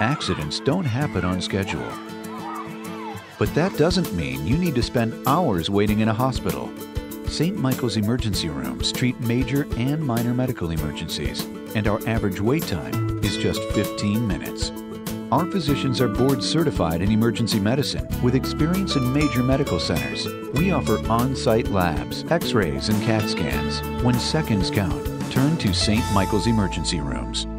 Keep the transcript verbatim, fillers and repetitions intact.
Accidents don't happen on schedule. But that doesn't mean you need to spend hours waiting in a hospital. Saint Michael's emergency rooms treat major and minor medical emergencies, and our average wait time is just fifteen minutes. Our physicians are board certified in emergency medicine with experience in major medical centers. We offer on-site labs, x-rays, and CAT scans. When seconds count, turn to Saint Michael's emergency rooms.